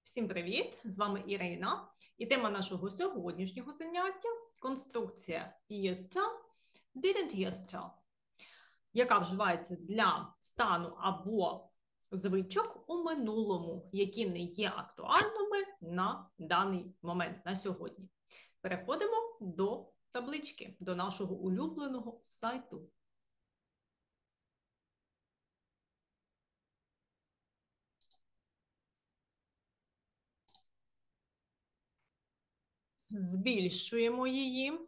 Всім привіт! З вами Ірина. І тема нашого сьогоднішнього заняття – конструкція used to, didn't used to, яка вживається для стану або звичок у минулому, які не є актуальними на даний момент, на сьогодні. Переходимо до таблички, до нашого улюбленого сайту. Збільшуємо її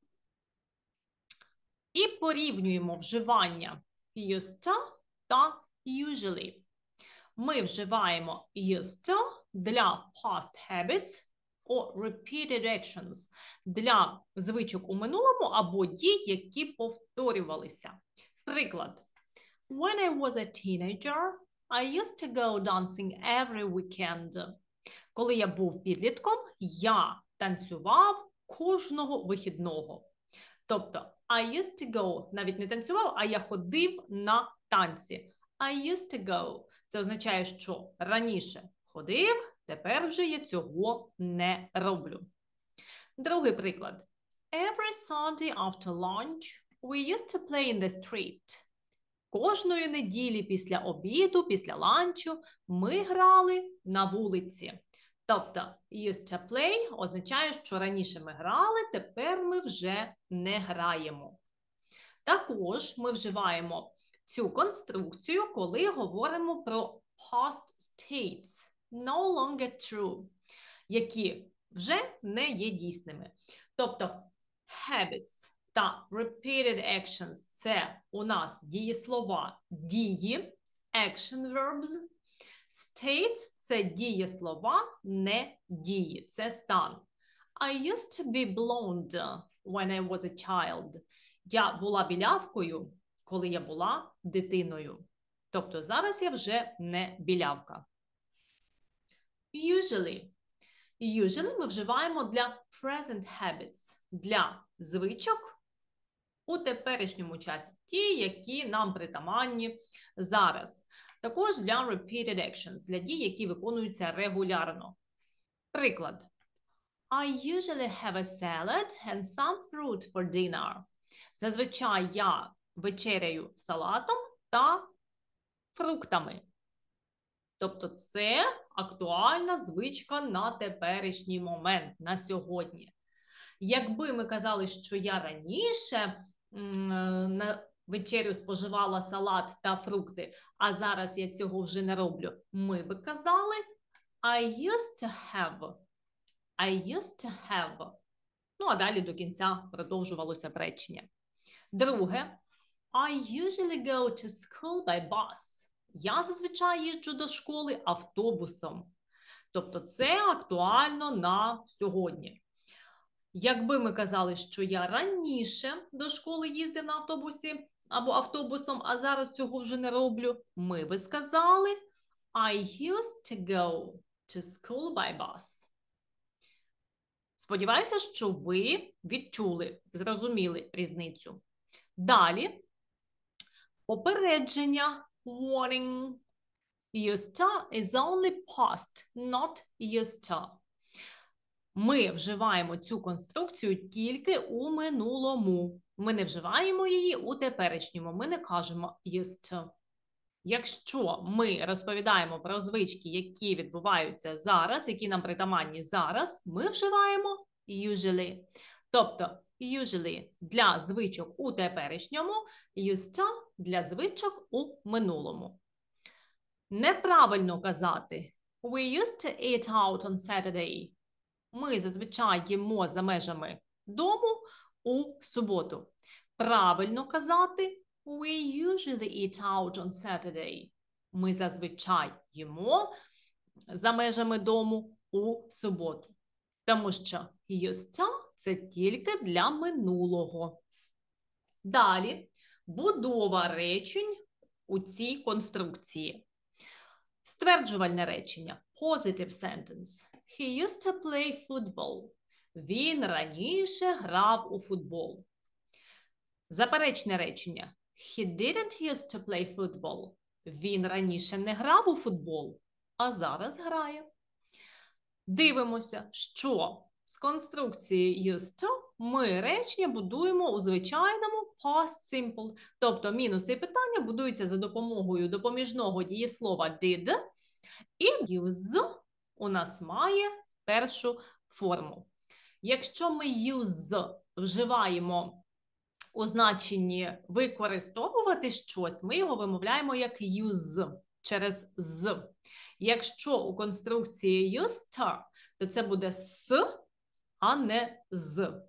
і порівнюємо вживання used to та usually. Ми вживаємо used to для past habits or repeated actions, для звичок у минулому або дій, які повторювалися. Приклад. When I was a teenager, I used to go dancing every weekend. Коли я був підлітком, я танцював кожного вихідного. Тобто, I used to go, навіть не танцював, а я ходив на танці. I used to go. Це означає, що раніше ходив, тепер вже я цього не роблю. Другий приклад. Every Sunday after lunch, we used to play in the street. Кожної неділі після обіду, після ланчу, ми грали на вулиці. Тобто, used to play означає, що раніше ми грали, тепер ми вже не граємо. Також ми вживаємо цю конструкцію, коли говоримо про past states, no longer true, які вже не є дійсними. Тобто, habits та repeated actions – це у нас дієслова дії, action verbs. States – це дієслова, не дії, це стан. I used to be blonde when I was a child. Я була білявкою, коли я була дитиною. Тобто зараз я вже не білявка. Usually. Usually ми вживаємо для present habits, для звичок у теперішньому часі. Ті, які нам притаманні зараз. Також для repeated actions, для дій, які виконуються регулярно. Приклад. I usually have a salad and some fruit for dinner. Зазвичай я вечеряю салатом та фруктами. Тобто це актуальна звичка на теперішній момент, на сьогодні. Якби ми казали, що я раніше на вечерю споживала салат та фрукти, а зараз я цього вже не роблю, ми би казали I used to have. I used to have. Ну, а далі до кінця продовжувалося б речення. Друге. I usually go to school by bus. Я зазвичай їжджу до школи автобусом. Тобто це актуально на сьогодні. Якби ми казали, що я раніше до школи їздив на автобусі або автобусом, а зараз цього вже не роблю, ми би сказали I used to go to school by bus. Сподіваюся, що ви відчули, зрозуміли різницю. Далі, попередження, warning. Used to is only past, not used to. Ми вживаємо цю конструкцію тільки у минулому. Ми не вживаємо її у теперішньому. Ми не кажемо used to. Якщо ми розповідаємо про звички, які відбуваються зараз, які нам притаманні зараз, ми вживаємо usually. Тобто usually для звичок у теперішньому, used to для звичок у минулому. Неправильно казати we used to eat out on Saturday. Ми зазвичай їмо за межами дому у суботу. Правильно казати we usually eat out on Saturday. Ми зазвичай їмо за межами дому у суботу. Тому що used to – це тільки для минулого. Далі будова речень у цій конструкції. Стверджувальне речення. Positive sentence. He used to play football. Він раніше грав у футбол. Заперечне речення. He didn't used to play football. Він раніше не грав у футбол, а зараз грає. Дивимося, що з конструкції used to ми речення будуємо у звичайному past simple. Тобто мінуси і питання будуються за допомогою допоміжного дієслова did. І use у нас має першу форму. Якщо ми use вживаємо у значенні використовувати щось, ми його вимовляємо як use через з. Якщо у конструкції used to, то це буде с, а не з.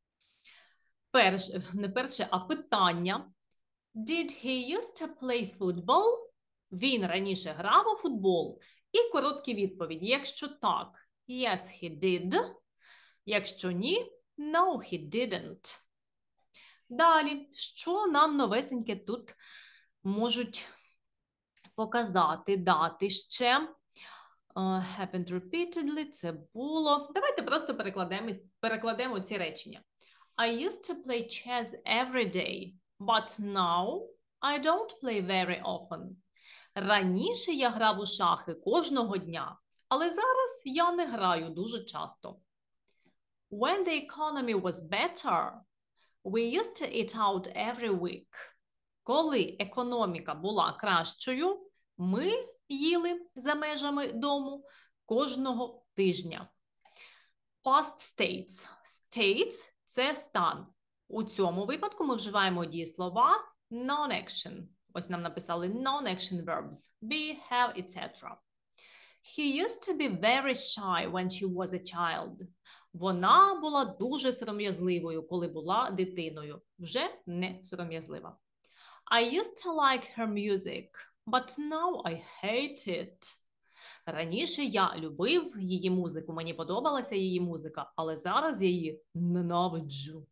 Не перше, а питання. Did he used to play football? Він раніше грав у футбол. І короткі відповіді. Якщо так, yes, he did. Якщо ні, no, he didn't. Далі, що нам новесеньке тут можуть показати, дати ще? Happened repeatedly, це було. Давайте просто перекладемо ці речення. I used to play chess every day, but now I don't play very often. Раніше я грав у шахи кожного дня, але зараз я не граю дуже часто. When the economy was better, we used to eat out every week. Коли економіка була кращою, ми їли за межами дому кожного тижня. Past states. States – це стан. У цьому випадку ми вживаємо дієслова non-action. Ось нам написали non-action verbs. Be, have, etc. He used to be very shy when she was a child. Вона була дуже сором'язливою, коли була дитиною. Вже не сором'язлива. I used to like her music, but now I hate it. Раніше я любив її музику, мені подобалася її музика, але зараз я її ненавиджу.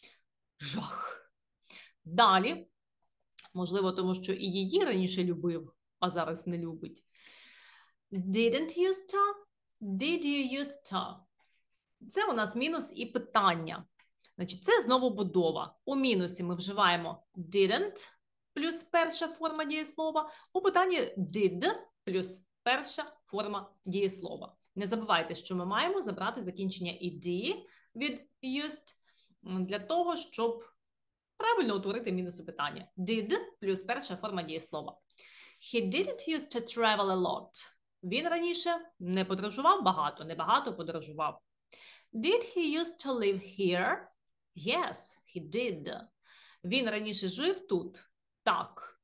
Жах. Далі, можливо, тому що і її раніше любив, а зараз не любить. Didn't used to? Did you used to? Це у нас мінус і питання. Значить, це знову будова. У мінусі ми вживаємо didn't плюс перша форма дієслова. У питанні did плюс перша форма дієслова. Не забувайте, що ми маємо забрати закінчення ed від used для того, щоб правильно утворити мінус у питання. Did плюс перша форма дієслова. He didn't used to travel a lot. Він раніше не подорожував багато, не багато подорожував. Did he used to live here? Yes, he did. Він раніше жив тут? Так.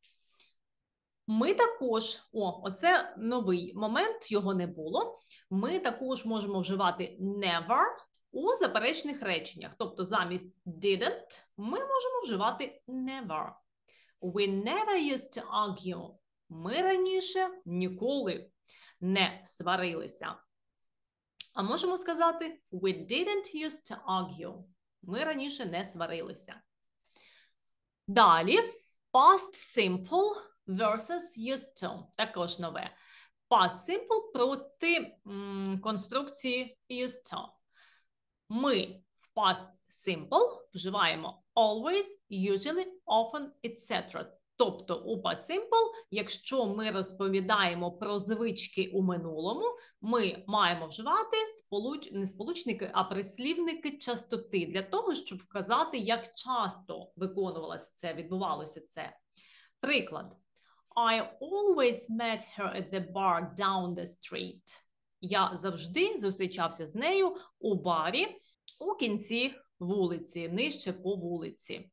Ми також, оце новий момент, його не було. Ми також можемо вживати never у заперечних реченнях. Тобто замість didn't ми можемо вживати never. We never used to argue. Ми раніше ніколи не сварилися. А можемо сказати we didn't used to argue. Ми раніше не сварилися. Далі past simple versus used to. Також нове. Past simple проти конструкції used to. Ми в past simple вживаємо always, usually, often, etc. Тобто у past simple, якщо ми розповідаємо про звички у минулому, ми маємо вживати не сполучники, а прислівники частоти для того, щоб вказати, як часто виконувалося це, відбувалося це. Приклад. I always met her at the bar down the street. Я завжди зустрічався з нею у барі у кінці вулиці, нижче по вулиці.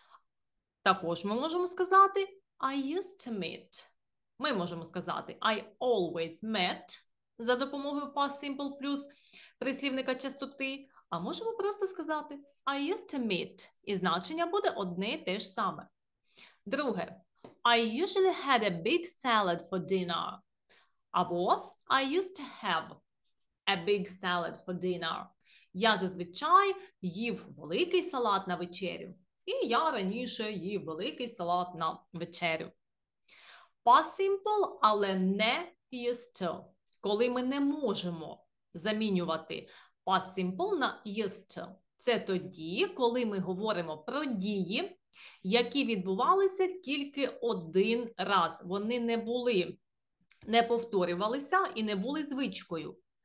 Також ми можемо сказати I used to meet. Ми можемо сказати I always met за допомогою past simple плюс прислівника частоти. А можемо просто сказати I used to meet. І значення буде одне і те ж саме. Друге. I usually had a big salad for dinner. Або I used to have a big salad for dinner. Я зазвичай їв великий салат на вечерю. І я раніше їв великий салат на вечерю. Past simple, але не used to. Коли ми не можемо замінювати past simple на used to. Це тоді, коли ми говоримо про дії, які відбувалися тільки один раз. Вони не повторювалися і не були звичкою.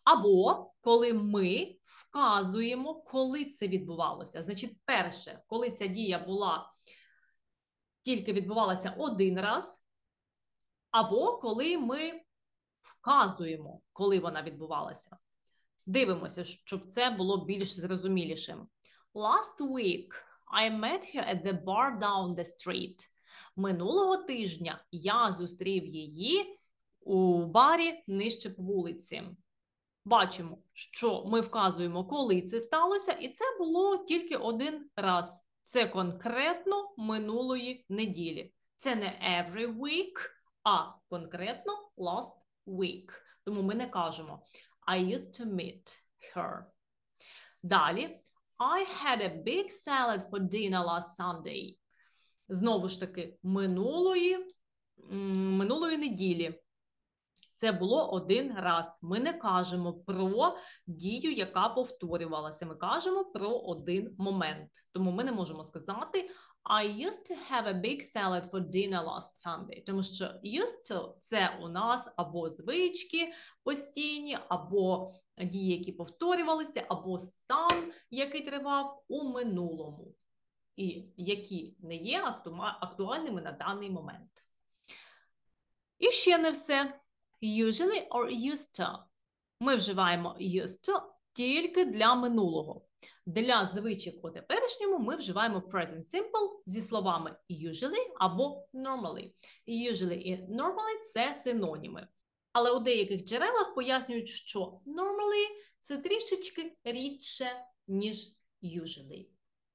Або коли ми вказуємо, коли це відбувалося. Значить, перше, коли ця дія була, тільки відбувалася один раз, або коли ми вказуємо, коли вона відбувалася. Дивимося, щоб це було більш зрозумілішим. Last week I met her at the bar down the street. Минулого тижня я зустрів її у барі нижче по вулиці. Бачимо, що ми вказуємо, коли це сталося, і це було тільки один раз. Це конкретно минулої неділі. Це не every week, а конкретно last week. Тому ми не кажемо I used to meet her. Далі. I had a big salad for dinner last Sunday. Знову ж таки, минулої неділі. Це було один раз. Ми не кажемо про дію, яка повторювалася. Ми кажемо про один момент. Тому ми не можемо сказати I used to have a big salad for dinner last Sunday. Тому що used to – це у нас або звички постійні, або дії, які повторювалися, або стан, який тривав у минулому. І які не є актуальними на даний момент. І ще не все. Usually or used to. Ми вживаємо used to тільки для минулого. Для звичок у теперішньому ми вживаємо present simple зі словами usually або normally. Usually і normally – це синоніми. Але у деяких джерелах пояснюють, що normally – це трішечки рідше, ніж usually.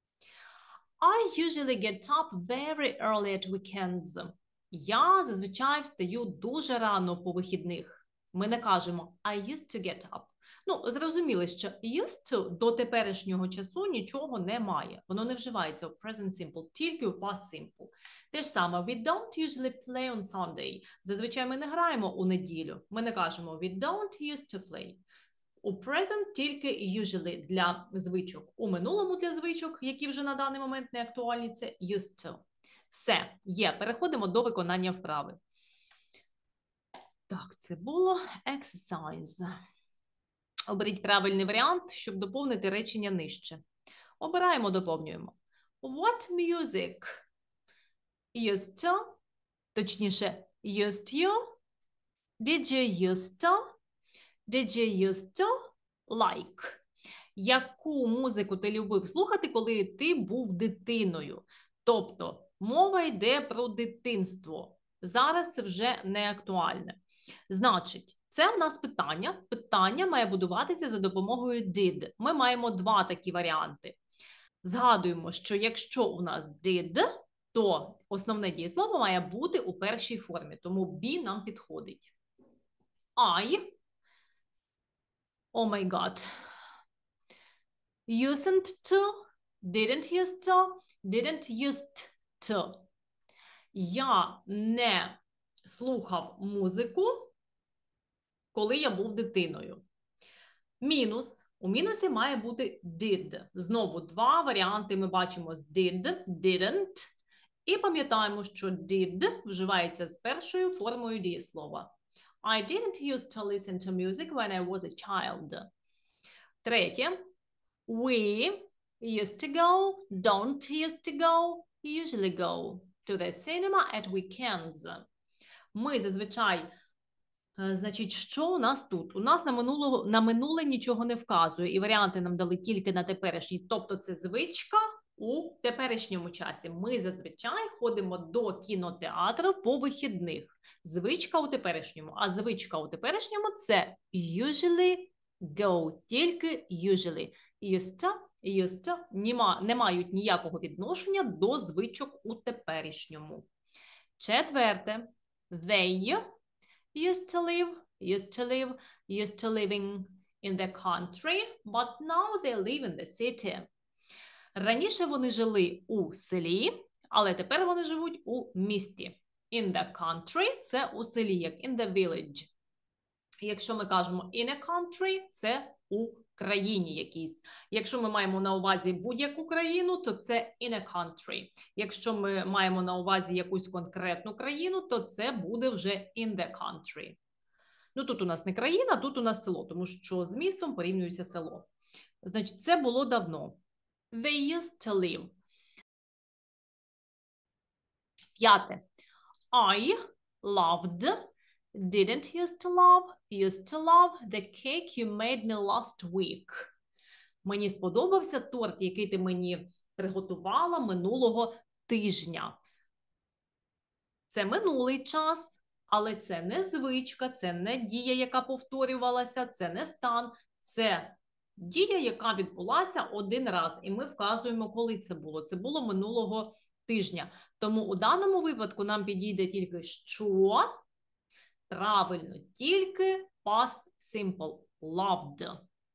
I usually get up very early at weekends. Я зазвичай встаю дуже рано по вихідних. Ми не кажемо I used to get up. Ну, зрозуміли, що used to до теперішнього часу нічого не має. Воно не вживається у present simple, тільки у past simple. Те ж саме, we don't usually play on Sunday. Зазвичай ми не граємо у неділю. Ми не кажемо we don't used to play. У present тільки usually для звичок. У минулому для звичок, які вже на даний момент не актуальні, це used to. Все, є. Переходимо до виконання вправи. Так, це було exercise. Оберіть правильний варіант, щоб доповнити речення нижче. Обираємо, доповнюємо. What music used to, точніше, used you, did you used to, did you used to like? Яку музику ти любив слухати, коли ти був дитиною? Тобто, мова йде про дитинство. Зараз це вже не актуальне. Значить, це в нас питання. Питання має будуватися за допомогою did. Ми маємо два такі варіанти. Згадуємо, що якщо у нас did, то основне дієслово має бути у першій формі. Тому be нам підходить. I, oh my God, used to, didn't used to, didn't used to. Я не слухав музику, коли я був дитиною. Мінус. У мінусі має бути did. Знову два варіанти ми бачимо з did, didn't. І пам'ятаємо, що did вживається з першою формою дієслова. I didn't used to listen to music when I was a child. Третє. We used to go, don't used to go, usually go to the cinema at weekends. Ми зазвичай, значить, що у нас тут? У нас на минуле нічого не вказує, і варіанти нам дали тільки на теперішній, тобто це звичка у теперішньому часі. Ми зазвичай ходимо до кінотеатру по вихідних. Звичка у теперішньому, а звичка у теперішньому – це usually go, тільки usually. Used to не мають ніякого відношення до звичок у теперішньому. Четверте. They used to living in the country, but now they live in the city. Раніше вони жили у селі, але тепер вони живуть у місті. In the country – це у селі, як in the village. Якщо ми кажемо in a country – це у країні якійсь. Якщо ми маємо на увазі будь-яку країну, то це in a country. Якщо ми маємо на увазі якусь конкретну країну, то це буде вже in the country. Ну, тут у нас не країна, тут у нас село, тому що з містом порівнюється село. Значить, це було давно. They used to live. 5. I loved, didn't used to love the cake you made me last week. Мені сподобався торт, який ти мені приготувала минулого тижня. Це минулий час, але це не звичка, це не дія, яка повторювалася, це не стан, це дія, яка відбулася один раз. І ми вказуємо, коли це було. Це було минулого тижня. Тому у даному випадку нам підійде тільки що? Правильно, тільки past simple. Loved.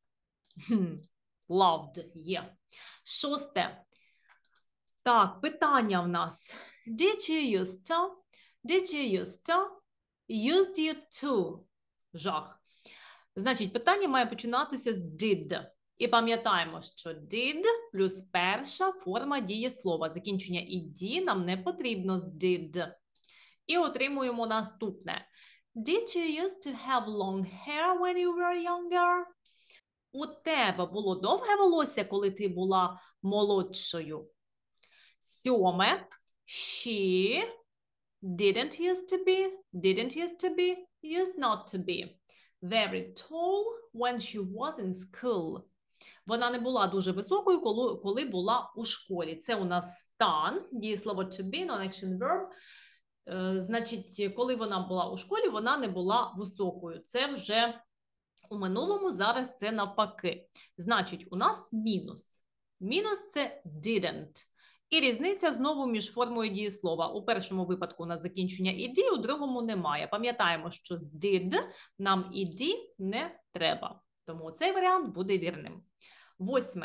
Loved є. 6. Так, питання в нас. Did you used to? Did you used to? Used you to? Жах. Значить, питання має починатися з did. І пам'ятаємо, що did плюс перша форма дієслова. Закінчення ed нам не потрібно з did. І отримуємо наступне. Did you used to have long hair when you were younger? У тебе було довге волосся, коли ти була молодшою? 7. She didn't used to be, used not to be. Very tall when she was in school. Вона не була дуже високою, коли була у школі. Це у нас стан, дієслово to be, non-action verb. Значить, коли вона була у школі, вона не була високою. Це вже у минулому, зараз це навпаки. Значить, у нас мінус. Мінус – це didn't. І різниця знову між формою дієслова. У першому випадку у нас закінчення ed, у другому немає. Пам'ятаємо, що з did нам ed не треба. Тому цей варіант буде вірним. 8.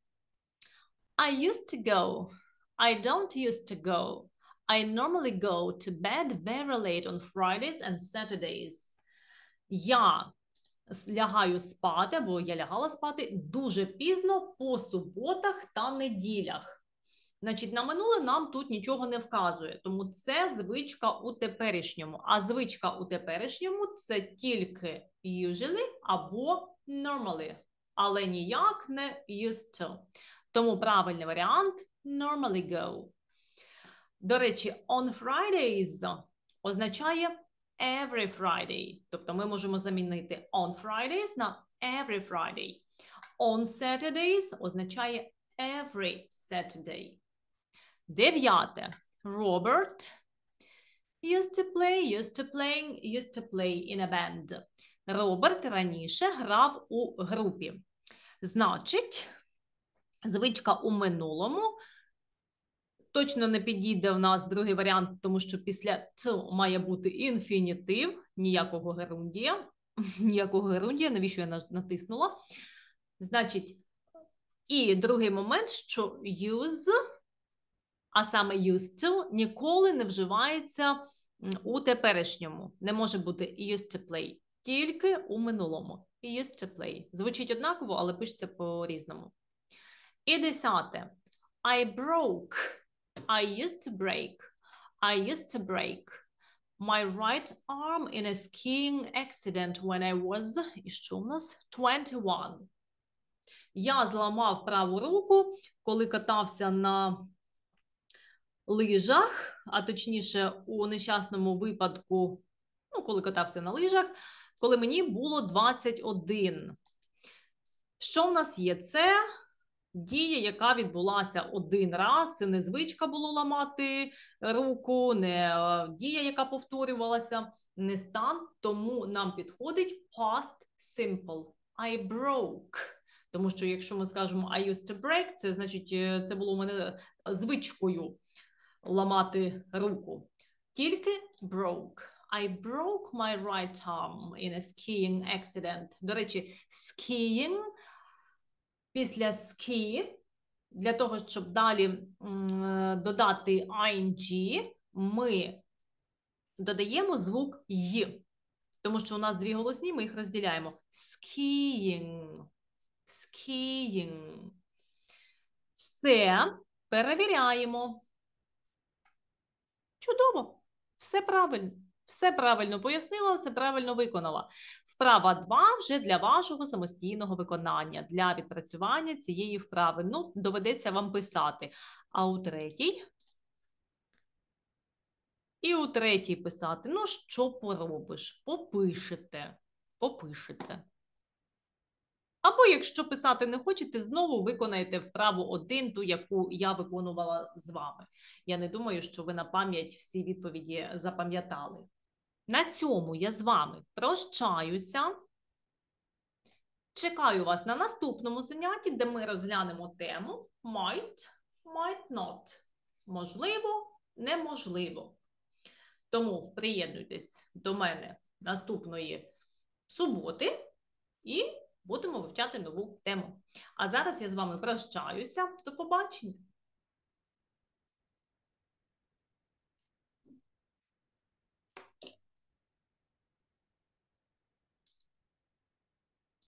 I used to go. I don't used to go. I normally go to bed very late on Fridays and Saturdays. Я лягаю спати, або я лягала спати дуже пізно по суботах та неділях. Значить, на минуле нам тут нічого не вказує, тому це звичка у теперішньому. А звичка у теперішньому – це тільки usually або normally, але ніяк не used to. Тому правильний варіант – normally go. До речі, on Fridays означає every Friday. Тобто ми можемо замінити on Fridays на every Friday. On Saturdays означає every Saturday. 9. Robert used to play in a band. Роберт раніше грав у групі. Значить, звичка у минулому. Точно не підійде в нас другий варіант, тому що після to має бути інфінітив, ніякого герундія. Ніякого герундія, навіщо я натиснула? Значить, і другий момент, що use, а саме used to, ніколи не вживається у теперішньому. Не може бути used to play, тільки у минулому. Used to play. Звучить однаково, але пишеться по-різному. І 10. I broke. I used to break. I used to break my right arm in a skiing accident when I was, і що у нас? 21. Я зламав праву руку, коли катався на лижах, а точніше у нещасному випадку, коли катався на лижах, коли мені було 21. Що в нас є? Це дія, яка відбулася один раз. Це не звичка було ламати руку, не дія, яка повторювалася, не стан. Тому нам підходить past simple. I broke. Тому що якщо ми скажемо I used to break, це значить, це було у мене звичкою ламати руку. Тільки broke. I broke my right arm in a skiing accident. До речі, skiing після ski, для того, щоб далі додати ing, ми додаємо звук й. Тому що у нас дві голосні, ми їх розділяємо. Skiing. Skiing. Все перевіряємо. Чудово. Все правильно. Все правильно пояснила, все правильно виконала. Вправа 2 вже для вашого самостійного виконання, для відпрацювання цієї вправи. Ну, доведеться вам писати. А у третій? І у третій писати. Ну, що поробиш? Попишете. Попишете. Або, якщо писати не хочете, знову виконаєте вправу 1, ту, яку я виконувала з вами. Я не думаю, що ви на пам'ять всі відповіді запам'ятали. На цьому я з вами прощаюся. Чекаю вас на наступному занятті, де ми розглянемо тему might not. Можливо, неможливо. Тому приєднуйтесь до мене наступної суботи і будемо вивчати нову тему. А зараз я з вами прощаюся. До побачення!